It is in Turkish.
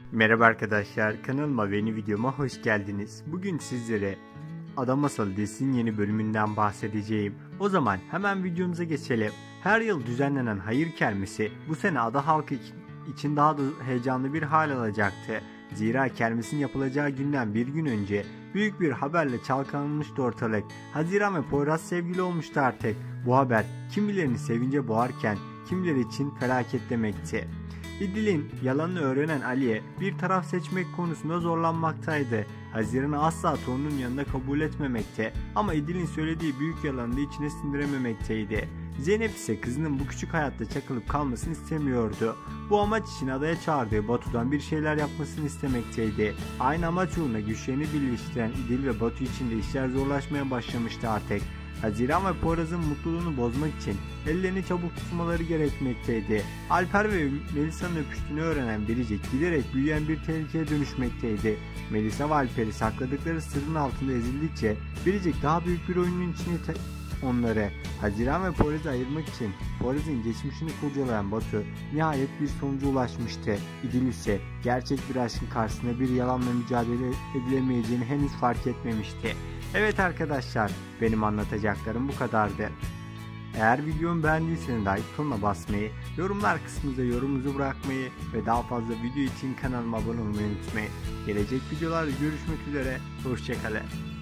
Merhaba arkadaşlar, kanalıma ve yeni videoma hoş geldiniz. Bugün sizlere Ada Masalı dizisinin yeni bölümünden bahsedeceğim. O zaman hemen videomuza geçelim. Her yıl düzenlenen hayır kermesi bu sene ada halkı için daha da heyecanlı bir hal alacaktı. Zira kermesin yapılacağı günden bir gün önce büyük bir haberle çalkalanmıştı ortalık. Haziran ve Poyraz sevgili olmuştu artık. Bu haber kimilerini sevince boğarken kimileri için felaket demekti. İdil'in yalanını öğrenen Aliye bir taraf seçmek konusunda zorlanmaktaydı. Haziran'ı asla torunun yanında kabul etmemekte ama İdil'in söylediği büyük yalanı da içine sindirememekteydi. Zeynep ise kızının bu küçük hayatta çakılıp kalmasını istemiyordu. Bu amaç için adaya çağırdığı Batu'dan bir şeyler yapmasını istemekteydi. Aynı amaç uğruna güçlerini birleştiren İdil ve Batu için de işler zorlaşmaya başlamıştı artık. Haziran ve Poyraz'ın mutluluğunu bozmak için ellerini çabuk tutmaları gerekmekteydi. Alper ve Melisa'nın öpüştüğünü öğrenen Biricik giderek büyüyen bir tehlikeye dönüşmekteydi. Melisa ve Alper'i sakladıkları sırrın altında ezildikçe Biricik daha büyük bir oyunun içine onları. Haziran ve Poyraz'ı ayırmak için Poyraz'ın geçmişini kurcalayan Batu nihayet bir sonuca ulaşmıştı. İdil ise gerçek bir aşkın karşısında bir yalanla mücadele edilemeyeceğini henüz fark etmemişti. Evet arkadaşlar, benim anlatacaklarım bu kadardı. Eğer videomu beğendiyseniz like butonuna basmayı, yorumlar kısmında yorumunuzu bırakmayı ve daha fazla video için kanalıma abone olmayı unutmayın. Gelecek videolarda görüşmek üzere, hoşçakalın.